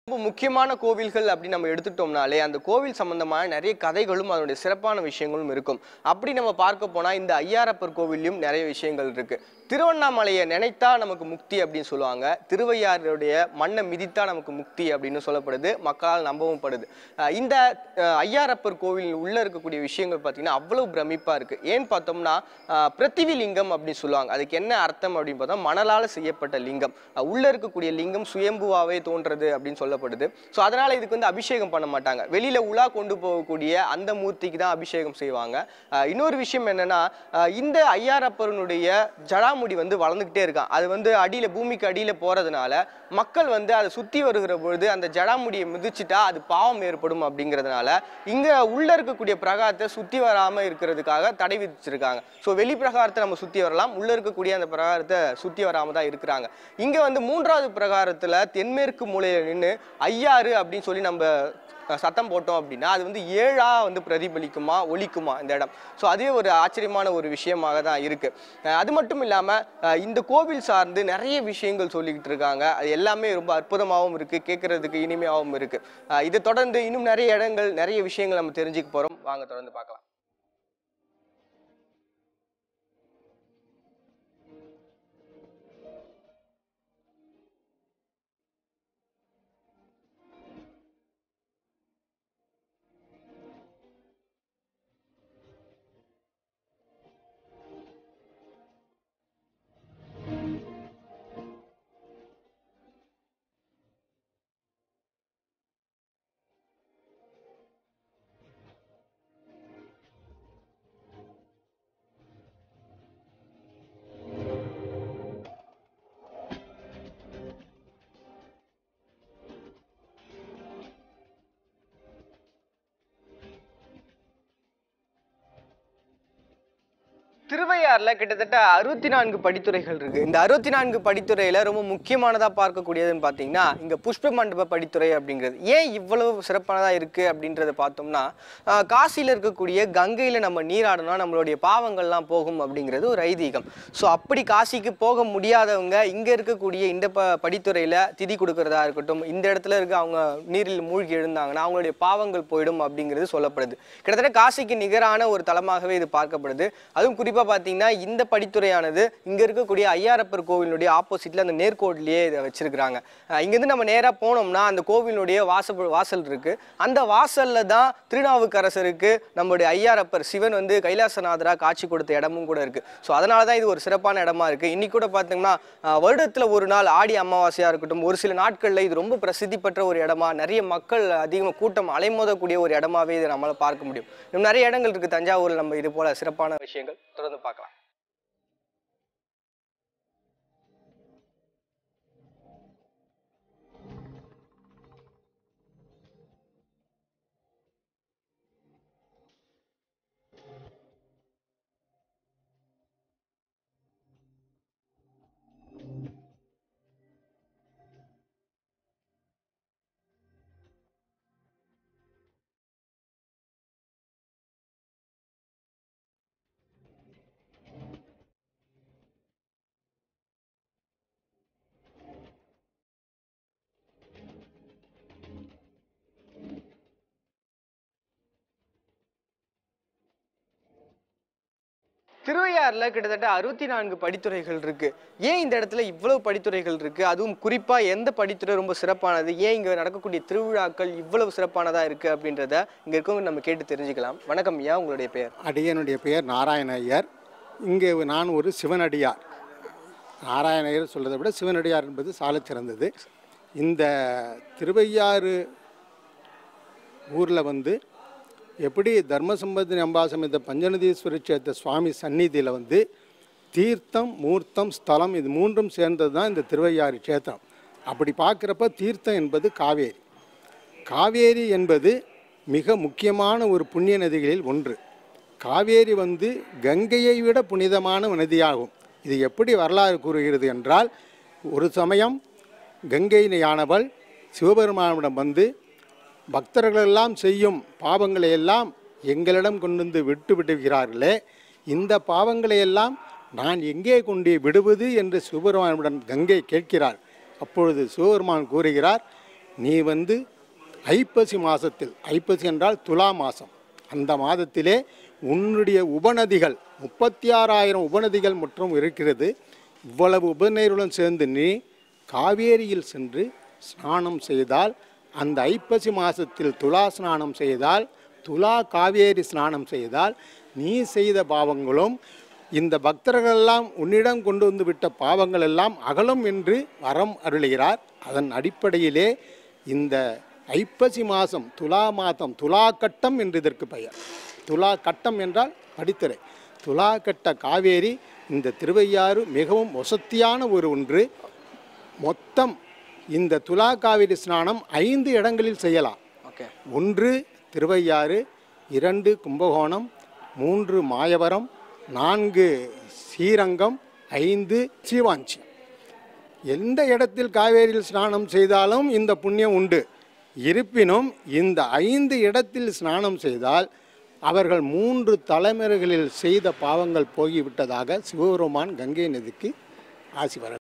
ரொம்ப முக்கியமான கோவில்கள் அப்படி நம்ம எடுத்துட்டோம்னாலே அந்த கோவில் சம்பந்தமான நிறைய கதைகளும் அதனுடைய சிறப்பான விஷயங்களும் இருக்கும். அப்படி நம்ம பார்க்க போனா இந்த ஐயாரப்பர் கோவிலையும் நிறைய விஷயங்கள் இருக்கு. திருவண்ணாமலையை நினைத்தா நமக்கு முக்தி அப்படின்னு சொல்லுவாங்க. திருவையாறுடைய மண்ணை மிதித்தா நமக்கு முக்தி அப்படின்னு சொல்லப்படுது, மக்களால் நம்பவும் படுது. இந்த ஐயாரப்பர் கோவில் உள்ள இருக்கக்கூடிய விஷயங்கள் பார்த்தீங்கன்னா அவ்வளவு பிரமிப்பா இருக்கு. ஏன்னு பார்த்தோம்னா பிருத்திவி லிங்கம் அப்படின்னு சொல்லுவாங்க. அதுக்கு என்ன அர்த்தம் அப்படின்னு பார்த்தா மணலால் செய்யப்பட்ட லிங்கம். உள்ள இருக்கக்கூடிய லிங்கம் சுயம்புவாவே தோன்றது அப்படின்னு சொல்லப்படுது. ஸோ அதனால இதுக்கு வந்து அபிஷேகம் பண்ண மாட்டாங்க. வெளியில உலா கொண்டு போகக்கூடிய அந்த மூர்த்திக்கு தான் அபிஷேகம் செய்வாங்க. இன்னொரு விஷயம் என்னன்னா, இந்த ஐயாரப்பருடைய ஜடாமுடி வந்து வளர்ந்துகிட்டே இருக்கான். அது வந்து அடியில பூமிக்கு அடியில போறதுனால மக்கள் வந்து அதை சுத்தி வருகிற பொழுது அந்த ஜடாமுடியை மிதிச்சுட்டா அது பாவம் ஏற்படும் அப்படிங்கிறதுனால இங்க உள்ள இருக்கக்கூடிய பிரகாரத்தை சுத்தி வராம இருக்கிறதுக்காக தடை விதிச்சிருக்காங்க. ஸோ வெளி பிரகாரத்தை நம்ம சுத்தி வரலாம், உள்ள இருக்கக்கூடிய அந்த பிரகாரத்தை சுத்தி வராம தான் இருக்கிறாங்க. இங்க வந்து மூன்றாவது பிரகாரத்துல தென்மேற்கு மூலையில நின்று ஐயாறு அப்படின்னு சொல்லி நம்ம சத்தம் போட்டோம் அப்படின்னா அது வந்து ஏழா வந்து பிரதிபலிக்குமா, ஒலிக்குமா இந்த இடம். ஸோ அதே ஒரு ஆச்சரியமான ஒரு விஷயமாக தான் இருக்கு. அது மட்டும் இல்லாம இந்த கோவில் சார்ந்து நிறைய விஷயங்கள் சொல்லிக்கிட்டு இருக்காங்க. அது எல்லாமே ரொம்ப அற்புதமாகவும் இருக்கு, கேட்கறதுக்கு இனிமையாகவும் இருக்கு. இதை தொடர்ந்து இன்னும் நிறைய இடங்கள், நிறைய விஷயங்கள் நம்ம தெரிஞ்சுக்க போறோம். வாங்க தொடர்ந்து பார்க்கலாம். திருவையாறுல கிட்டத்தட்ட 64 படித்துறைகள் இருக்கு. இந்த 64 படித்துறையில ரொம்ப முக்கியமானதா பார்க்கக்கூடியதுன்னு பாத்தீங்கன்னா இங்க புஷ்ப மண்டப படித்துறை அப்படிங்கிறது. ஏன் இவ்வளவு சிறப்பானதா இருக்கு அப்படின்றத பார்த்தோம்னா, காசியில இருக்கக்கூடிய கங்கையில நம்ம நீராடனா நம்மளுடைய பாவங்கள்லாம் போகும் அப்படிங்கிறது ஒரு ஐதீகம். ஸோ அப்படி காசிக்கு போக முடியாதவங்க இங்க இருக்கக்கூடிய இந்த படித்துறையில திதி கொடுக்கறதா இருக்கட்டும், இந்த இடத்துல இருக்க அவங்க நீரில் மூழ்கி எழுந்தாங்கன்னா அவங்களுடைய பாவங்கள் போயிடும் அப்படிங்கிறது சொல்லப்படுது. கிட்டத்தட்ட காசிக்கு நிகரான ஒரு தலமாகவே இது பார்க்கப்படுது. அதுவும் குறிப்பா பாத்தீங்கன்னா இந்த படித்துறையானது இங்க இருக்கக்கூடிய ஐயாரப்பர் கோவிலுடைய ஆப்போசிட்ல அந்த நேர்கோட்லயே இதை வச்சிருக்காங்க. இங்கிருந்து நம்ம நேரா போனோம்னா அந்த கோவிலுடைய வாசல் இருக்கு. அந்த வாசல்ல தான் திருநாவுக்கரசருக்கு நம்மளுடைய ஐயாரப்பர் சிவன் வந்து கைலாசநாதரா காட்சி கொடுத்த இடமும் கூட இருக்கு. ஸோ அதனாலதான் இது ஒரு சிறப்பான இடமா இருக்கு. இன்னைக்கு கூட பாத்தீங்கன்னா வருடத்துல ஒரு நாள் ஆடி அமாவாசையா இருக்கட்டும், ஒரு சில நாட்கள்ல இது ரொம்ப பிரசித்தி பெற்ற ஒரு இடமா, நிறைய மக்கள் அதிகமாக கூட்டம் அலைமோதக்கூடிய ஒரு இடமாவே இதை நம்மளால பார்க்க முடியும். இன்னும் நிறைய இடங்கள் இருக்கு தஞ்சாவூர்ல நம்ம இது போல சிறப்பான விஷயங்கள் தொடர்ந்து பார்க்கலாம். திருவையாறுல கிட்டத்தட்ட 64 படித்துறைகள் இருக்கு. ஏன் இந்த இடத்துல இவ்வளவு படித்துறைகள் இருக்கு? அதுவும் குறிப்பா எந்த படித்துறை ரொம்ப சிறப்பானது? ஏன் இங்க நடக்கக்கூடிய திருவிழாக்கள் இவ்வளவு சிறப்பானதா இருக்கு அப்படின்றத இங்க இருக்கவங்க நம்ம கேட்டு தெரிஞ்சுக்கலாம். வணக்கம் ஐயா, உங்களுடைய பெயர்? அடியனுடைய பெயர் நாராயண ஐயர். இங்கே நான் ஒரு சிவனடியார். நாராயண ஐயர் சொல்றதை விட சிவனடியார் என்பது சாலச் சிறந்தது. இந்த திருவையாறு ஊரில் வந்து எப்படி தர்மசம்பத்தி அம்பாசமித பஞ்சநதீஸ்வரி சேத்த சுவாமி சந்நிதியில் வந்து தீர்த்தம், மூர்த்தம், ஸ்தலம் இது மூன்றும் சேர்ந்தது தான் இந்த திருவையாறு சேத்திரம். அப்படி பார்க்குறப்ப தீர்த்தம் என்பது காவேரி. காவேரி என்பது மிக முக்கியமான ஒரு புண்ணிய நதிகளில் ஒன்று. காவேரி வந்து கங்கையை விட புனிதமான நதியாகும். இது எப்படி வரலாறு கூறுகிறது என்றால், ஒரு சமயம் கங்கையானவள் சிவபெருமானிடம் வந்து பக்தர்களெல்லாம் செய்யும் பாவங்களை எல்லாம் எங்களிடம் கொண்டு வந்து விட்டு விடுகிறார்களே, இந்த பாவங்களை எல்லாம் நான் எங்கே கொண்டு விடுவது என்று சிவபெருமானிடம் கங்கை கேட்கிறார். அப்பொழுது சிவபெருமான் கூறுகிறார், நீ வந்து ஐப்பசி மாதத்தில், ஐப்பசி என்றால் துலா மாதம், அந்த மாதத்திலே உன்னுடைய உபநதிகள் 36,000 உபநதிகள் மற்றும் இருக்கிறது. இவ்வளவு உபநீருடன் சேர்ந்து நீ காவேரியில் சென்று ஸ்நானம் செய்தால், அந்த ஐப்பசி மாதத்தில் துலா ஸ்நானம் செய்தால், துலா காவேரி ஸ்நானம் செய்தால் நீ செய்த பாவங்களும் இந்த பக்தர்களெல்லாம் உன்னிடம் கொண்டு வந்து விட்ட பாவங்கள் எல்லாம் அகலும் என்று வரம் அருளுகிறார். அதன் அடிப்படையிலே இந்த ஐப்பசி மாதம் துலா மாதம், துலா கட்டம் என்று இதற்கு பெயர். துலா கட்டம் என்றால் படித்துறை. துலா கட்ட காவேரி இந்த திருவையாறு மிகவும் வசத்தியான ஒரு ஒன்று. மொத்தம் இந்த துலா காவேரி ஸ்நானம் 5 இடங்களில் செய்யலாம். 1 திருவையாறு, 2 கும்பகோணம், 3 மாயவரம், 4 ஸ்ரீரங்கம், 5 சீவாஞ்சி. எந்த இடத்தில் காவேரியில் ஸ்நானம் செய்தாலும் இந்த புண்ணியம் உண்டு. இருப்பினும் இந்த 5 இடத்தில் ஸ்நானம் செய்தால் அவர்கள் 3 தலைமுறைகளில் செய்த பாவங்கள் போகிவிட்டதாக சிவபெருமான் கங்கை நதிக்கு ஆசி வர